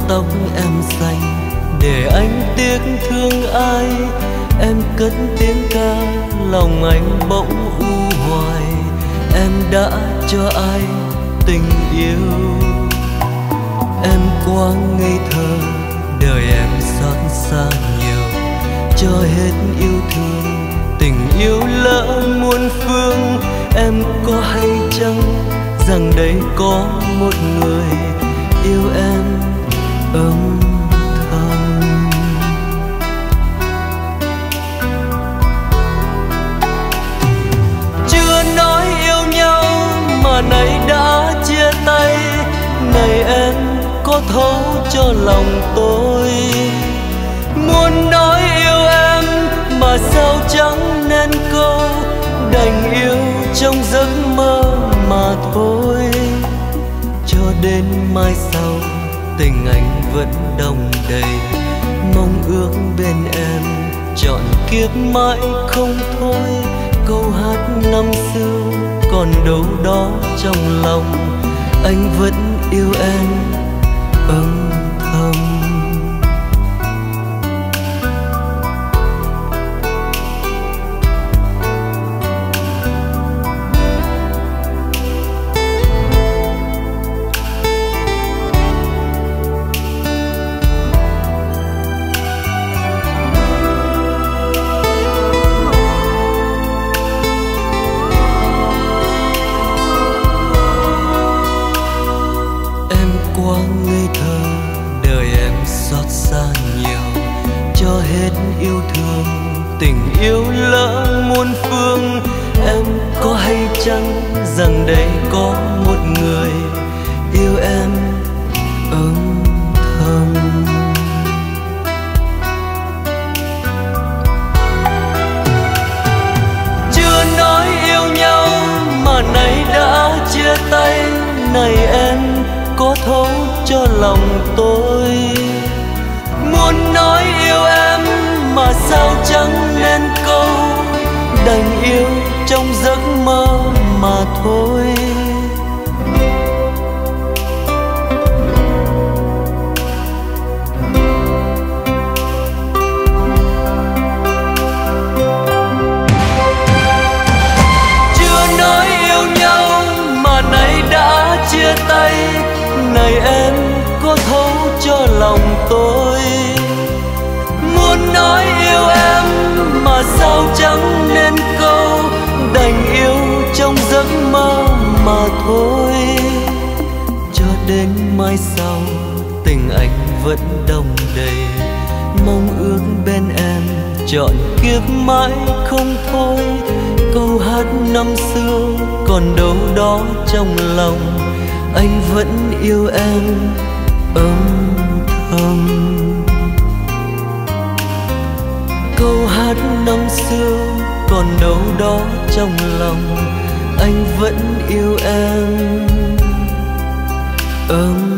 tóc em xanh để anh tiếc thương ai. Em cất tiếng ca lòng anh bỗng u hoài. Em đã cho ai tình yêu? Em quá ngây thơ, đời em xót xa nhiều. Cho hết yêu thương, tình yêu lỡ muôn phương. Em có hay chăng rằng đây có một người yêu em âm thầm? Chưa nói yêu nhau mà nay đã chia tay. Này em có thấu cho lòng tôi. Muốn nói yêu em mà sao chẳng nên câu. Đành yêu trong giấc mơ mà thôi. Cho đến mai sau tình anh vẫn đong đầy. Mong ước bên em trọn kiếp mãi không thôi. Câu hát năm xưa còn đâu đó trong lòng. Anh vẫn yêu em âm thầm. Quá ngây thơ, đời em xót xa nhiều. Cho hết yêu thương, tình yêu lỡ muôn phương. Em có hay chăng rằng đây có một người yêu em âm thầm? Chưa nói yêu nhau mà nay đã chia tay. Này em có thấu cho lòng tôi. Muốn nói yêu em mà sao chẳng nên câu. Đành yêu trong giấc mơ mà thôi. Chưa nói yêu nhau mà nay đã chia tay. Này em có thấu cho lòng tôi. Muốn nói yêu em mà sao chẳng nên câu. Đành yêu trong giấc mơ mà thôi. Cho đến mai sau tình anh vẫn đong đầy. Mong ước bên em trọn kiếp mãi không thôi. Câu hát năm xưa còn đâu đó trong lòng. Anh vẫn yêu em âm thầm. Câu hát năm xưa còn đâu đó trong lòng. Anh vẫn yêu em âm